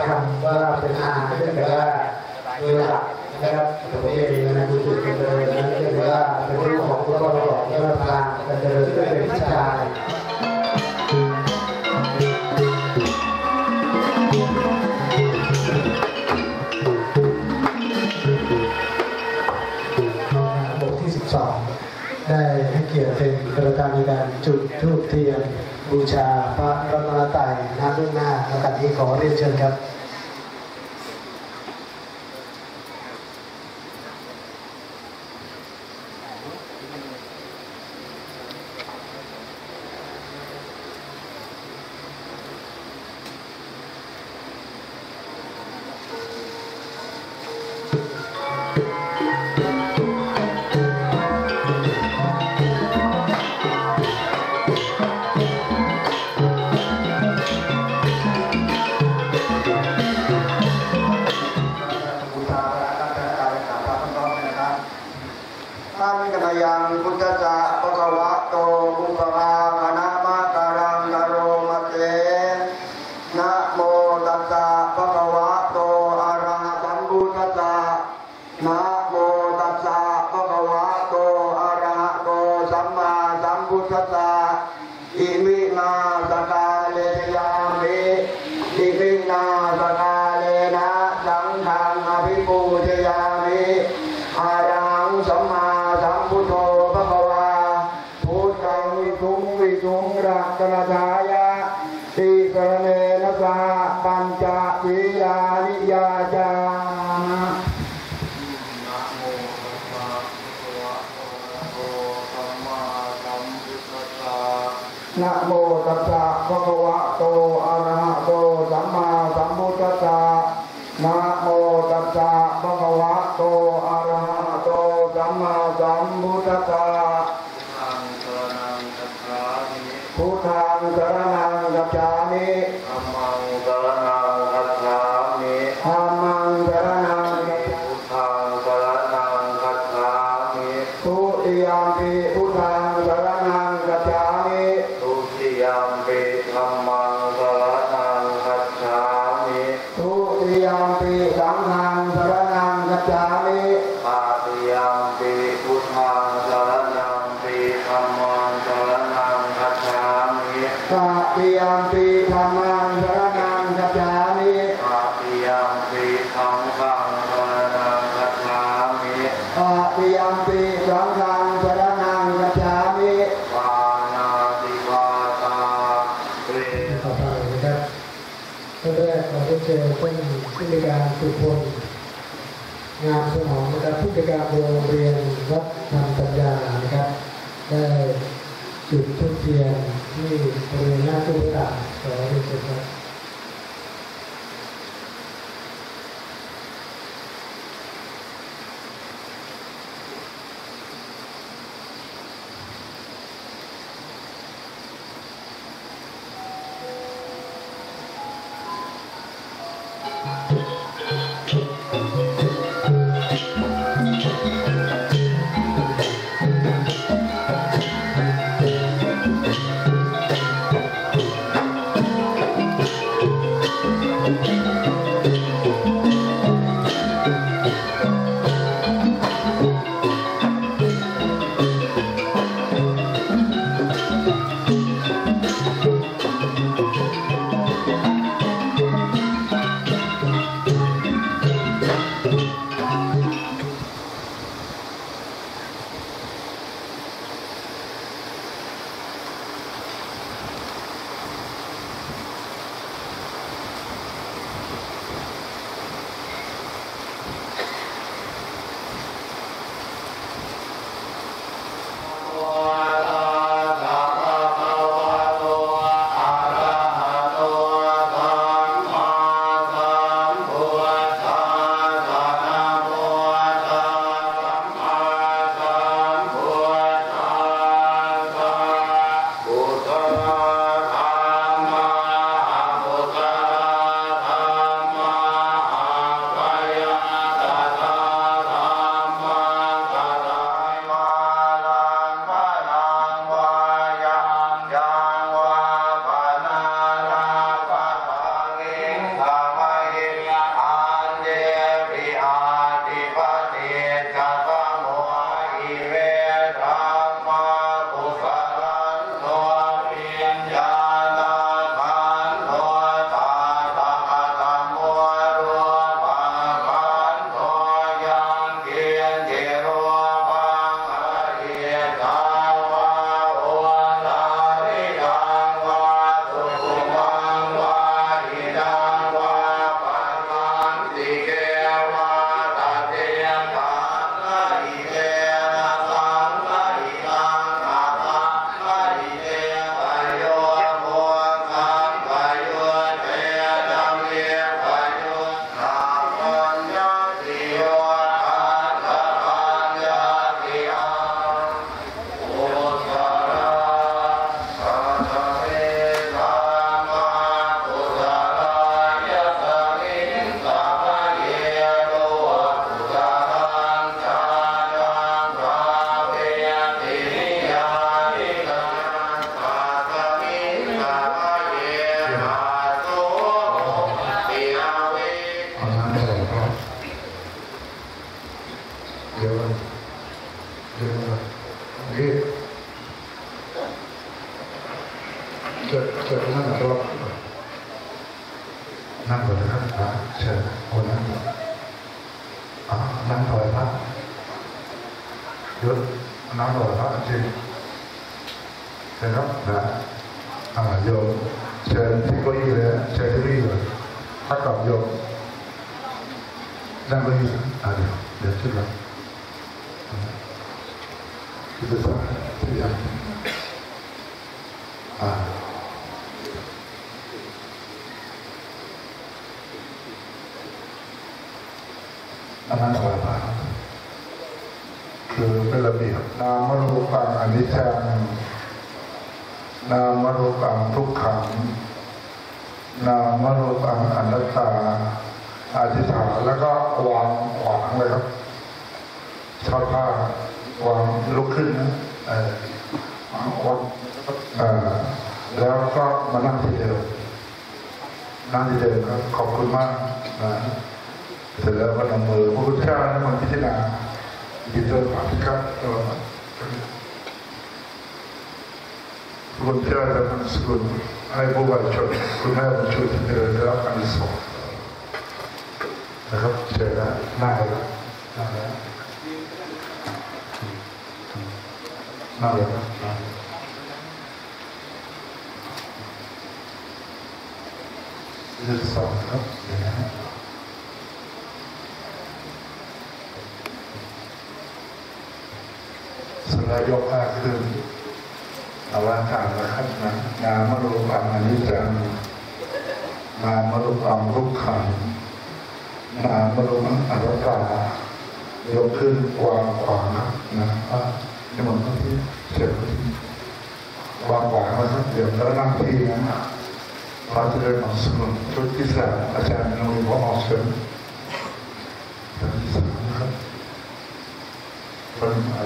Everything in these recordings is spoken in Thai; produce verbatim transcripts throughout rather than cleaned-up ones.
คำว่าเป็นอาเนื่องจากว่าโดยหลักนะครับผมเองนะดูจุดเป็นเลยนั้นเรียกว่าเป็นเรื่องของตัวตนของเรื่องพลังการเดินที่เป็นผู้ชายบทที่สิบสองได้ให้เกียรติเป็นประธานในการจุดธูปเทียนบูชาพระรัตนตรัยณเบื้องหน้าโอกาสนี้ขอเรียนเชิญครับยังพุทธะภะคะวะโตบุพพาคณะมะการังกโรมะเตนะโมตัสสะภะคะวะโตอะระหะสัมพุทธัสสะนะโมตัสสะภะคะวะโตอะระหะโตสัมมาสัมพุทธัสสะอิมินาสกาเลยามิอิมินาสกาเลนะสังฆังอภิปูชยามิอะระหังสัมมาสัมพุทโธภควาพุทธังวิสุงวิสุงรัตนทายะติสรเนนะสะปัญจวิยานิยาจานะโมตัสสะภะคะวะโตอะระหะโตสัมมาสัมพุทธัสสะนะโมตัสสะภะคะวะโตอะระหะโตสัมมาสัมพุทธัสสะพุทธังสรณังคัจฉามิธัมมังสรณังคัจฉามิธัมมังสรณังคัจฉามิพุทธังสรณังคัจฉามิทุติยัมปิพุทธังสรณังคัจฉามิทุติยัมปิธัมมังสรณังคัจฉามิทุติยัมปิสังฆังสรณังคัจฉามิตติยัมปิพุทธังสรณังปิธัมมังสรณังคัจฉามิตติยัมปิธัมมังสรณังคัจฉามิตติยัมปิสังฆังสรณังคัจฉามิตติยัมปิสังฆังสรณังคัจฉามิปานาติปาตาเวต่อไปนะครับท่านแรกขอเชิญท่านผู้ในการสุพลงามสนองนะครับผู้ในการโรงเรียนวัดธรรมปัญญานะครับได้จุดธูปเทียนที่บริเวณหน้าตู้ต่างขอเรียนเชิญครับนั่งก่อนนะครับนะเชิญคนนั่งอ๋อนั่งถอยพระยศนั่งถอยพระจริงเชิญครับนะอ่าโยมเชิญที่เก้าอี้เลยเชิญที่นี่เลยถ้ากับโยมนั่งเก้าอี้อ่าเดี๋ยวเดี๋ยวขึ้นมาที่เป็นสายที่ยังอ่าอันนั้นอะไรบ้างคือเป็นระเบียบนามรูปังอนิจจังนามรูปังทุกขังนามรูปังอนัตตาอธิษฐานแล้วก็วางขวางเลยครับชอดผ้าวางลุกขึ้นนะเออวางเออแล้วก็มานั่งที่เดิมนั่งที่เดิมครับขอบคุณมากนะเสร็จแล้วก็นำมือพระพุทธเจ้าให้มันพิจารณาดินเดินผ่านครับตัวพระพุทธเจ้าจะเป็นสกุลให้ผู้บริสุทธิ์คุณแม่บริสุทธิ์ที่เดินได้รับการสอนนะครับเจอแล้วหน้าแล้วหน้าแล้วหน้าแล้วที่สองครับเดี๋ยวนะสลายยกผ้าขึ้นเอาร่างกายมาครับนะนามรูปังอนิจจังนามรูปังทุกขังนามรูปังอนัตตายกขึ้นวางขวางนะว่าในหมดที่เจ็บวางขวางมาสักเดี๋ยวแล้วนั่งที่นะพระเจริญของสมุนชุดที่สามอาจารย์นวีพระออกเชิญชุดที่สามนะครับเป็นอะไร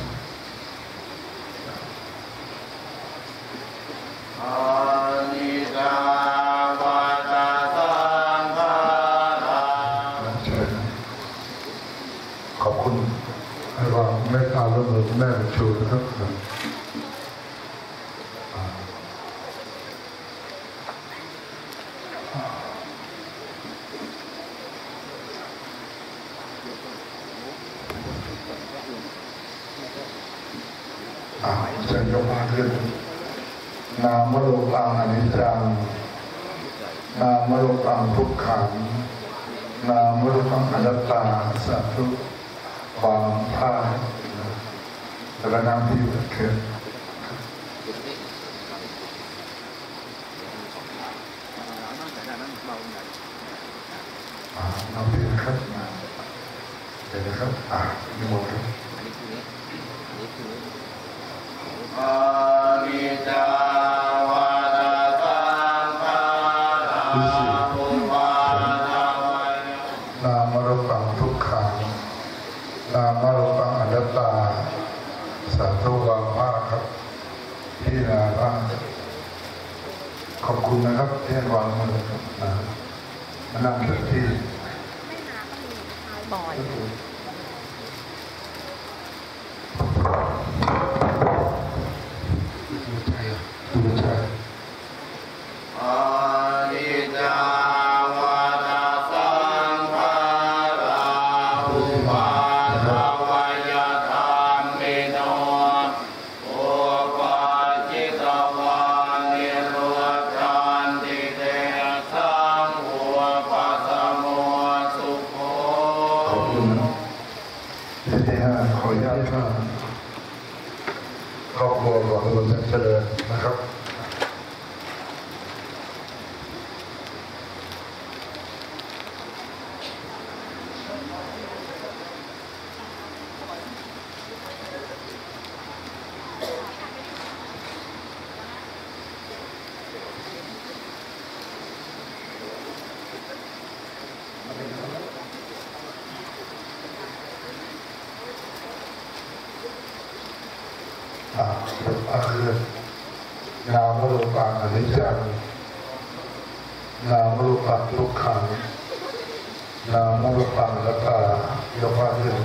ขอบคุณให้ว่าแม่ตาละเมอแม่ชูนะครับอ่าจะยกมาขึ้นนามรูปังอนิจจังนามรูปังทุกขังนามรูปังอนัตตาสัพพุความท่าแล้วก็น้ำที่เกิดน้ำที่นะครับเดี๋ยวนะครับอ่ามีหมดครับอานิจจาวาตาสังขาราอุปาทานนามรูปังทุกขังนามรูปังอนัตตาสัตว์วาภาครับที่นาบ้างขอบคุณนะครับที่ให้วางมือนะมานั่งเถอะที่บ่อยดูใจอานิจจาวาตาสังขาราอุปาทวยธรรมิโนอุปาจิตวานิโรธานิเตสังอุปสมโมสุโขขอบคุณนะที่ห้าขออนุญาตค่ะครอบครัวของหลวงพ่อเจริญนะครับอาคือนามรูปังอนิจจังนามรูปังทุกขังนามรูปังอนัตตายกว่าขึ้น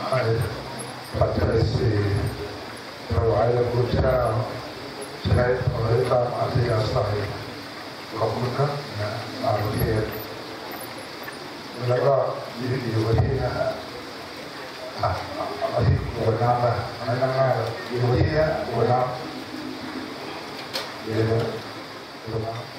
ปัจจัยสี่ถวายพระพุทธเจ้าใช้ถวายตามอัธยาศัยขอบคุณครับนะอาโอเคแล้วก็อยู่อยู่ที่นะฮะอ่ะเอาที่หัวน้ำนะไม่นั่งง่ายเลยอยู่ที่นะหัวน้ำเดี๋ยวนะหัวน้ำ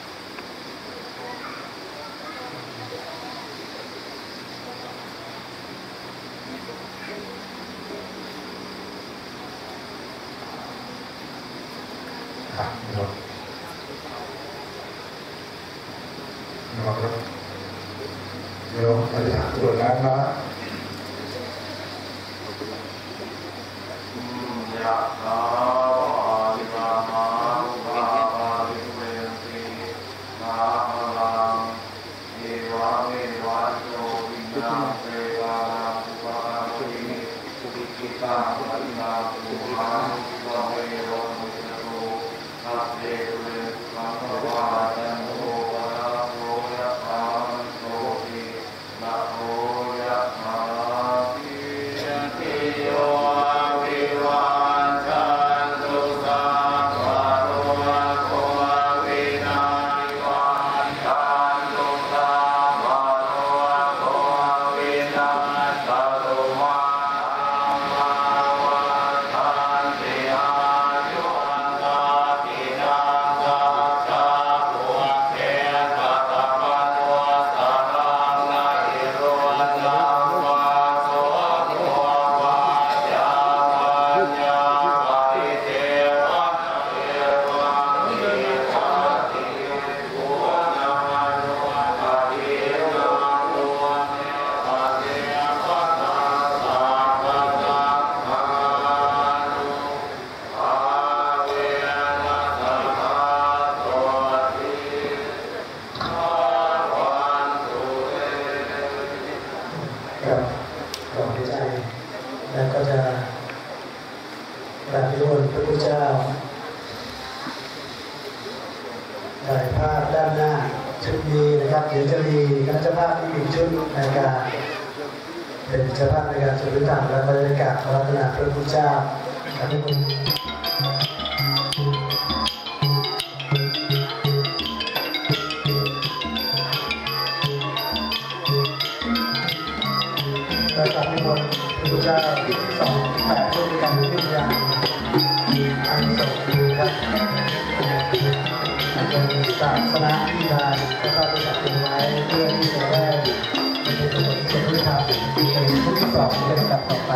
เดี๋ยวเดี๋ยวอาจารย์ตรวจน้ำนะยะถาวริวหาภาริเวทีสาลังเอวะเมวะโยวินาเตวะอุปาทิสุขิกิตาภะนาภูหังวะเวโรมุตโตสัพเพเวสัพพะวาจันโทปะระโสยะถามโสตินะโมยะถาปิยติโยวิวัชชันตุสัพพะโลกโควินาศวัฏชันตุสัพพะโลกโควินาศตุมาวัฏชันติอายุวันโนปินังสัจจาภูเทสัตตะปะโนสัตตังนะอิโรจังวาโสโทวาจาปัญญาวะอิเทวะเทวะนิสัตติภูนานุปะทิโนตุเนปะเทปะตาสัพพะสังฆานุภาเวนะสัทธาโสติภาวันตุเตกับขอใจแล้วก็จะกราบนิมนต์พระพุทธเจ้าถ่ายภาพด้านหน้าชุดนี้นะครับเดี๋ยวจะมีคณะเจ้าภาพที่มีชุดในการเป็นเจ้าภาพในการจุดฤทธิ์และบรรยากาศรัตนาพระพุทธเจ้าครับนิมนต์และกราบนิมนต์พระพุทธเจ้าที่สองแปดด้วยกันที่ยังอันสงฆ์ครับเป็นศาสนาที่ทางพระพุทธเจ้าเป็นไว้เพื่อที่จะได้เป็นผลเสด็จธรรมในชุดที่สองในลำดับต่อไป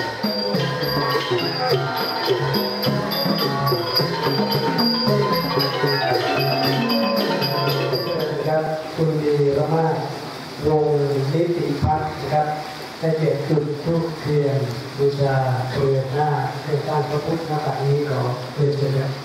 ครับคุณดีรมาศวงศ์นิติพัฒน์นะครับได้เก็บจุดธูปเทียนบูชาเทียนหน้าในการพระพุทธหน้าตักนี้ขอเรียนเชิญครับ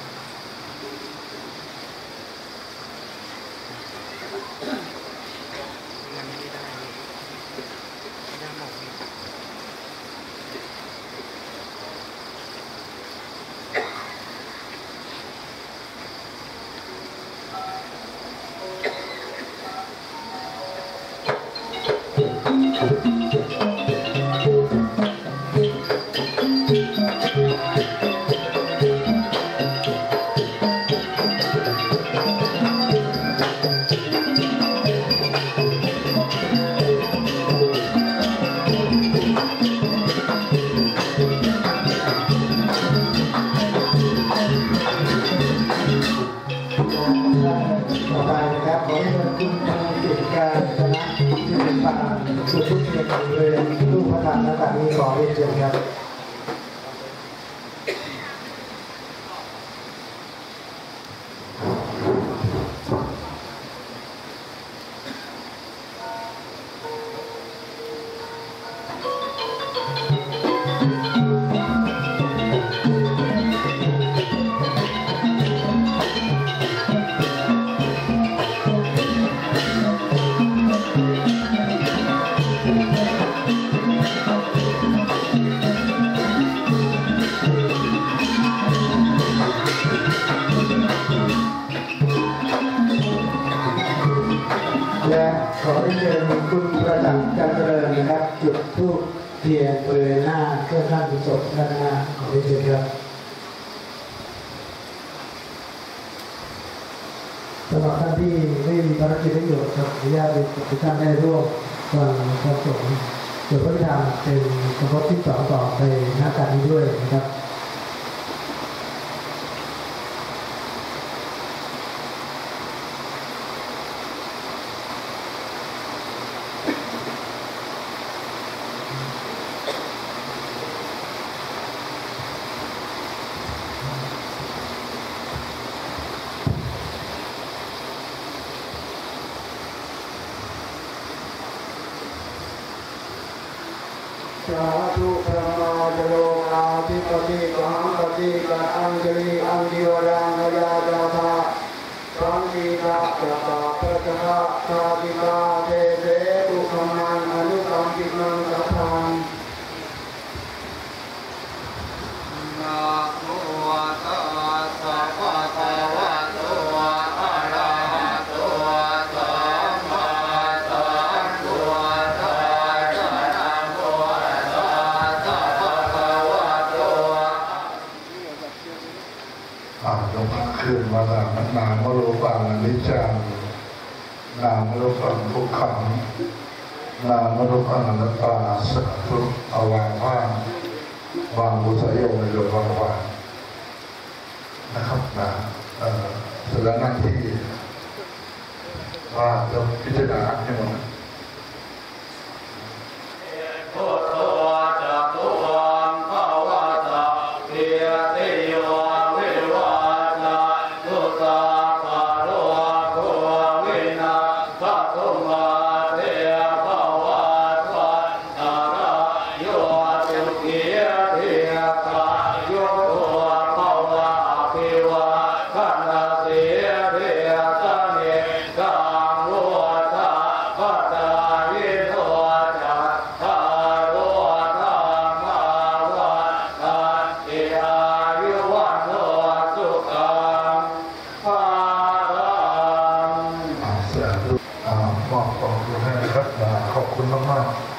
ต่อไปนะครับขอให้คุณทางกิจการคณะที่เป็นประธานสุดทุกเกียรติบริเวณรูปพระธาตุหน้าตักนี้ขอเรียนเชิญครับทียนบริเวณหน้าเครื่องข้างกุศลด้านหน้าของเรียนครับสำหรับท่านที่ไม่มีภารกิจประโยชน์ครับอนุญาตให้ทุกท่านได้ร่วมฟังพระสงฆ์โดยพระพิธามเป็นสมรสที่สองต่อไปหน้าการนี้ด้วยนะครับสาธุธรรมาจโลอาทิปติกังปฏิกัอังจลีอังดิวรังยาจาภาสังกีตาจัตตาปะจะะชาติกาเทเสตุขมังอนุกัมปินังสัพพังนะโมตัสสะภะคะวะโตอะระหะโตสัมมาสัมพุทธัสสะนะโมตัสสะภะคะวะโตอ่านลงขึ้นมาจากนามรูปังอนิจจังนามรูปังทุกขังนามรูปังอนัตตาสัพพุอวางว่างวางบุษยงในโลกวางวางนะครับนะเอ่อเสร็จแล้วนั่งที่ว่าจะพิจารณาให้หมดพุทโธจักขุวังภวตาเพียติโยวิวัตาทุตาภาโรภววินาภคุมาเทภวัตวันตารโยตุกิยเทียกาโยภวะภิวะขันธเสียเทียตานิกังโลทาปัตตายิโตจัตตาโลธรรมาวันตันติอายุวันโนสุขังภาลังอ่าเสร็จแล้วอ่ามอบของคุณให้นะครับอ่าขอบคุณมากๆ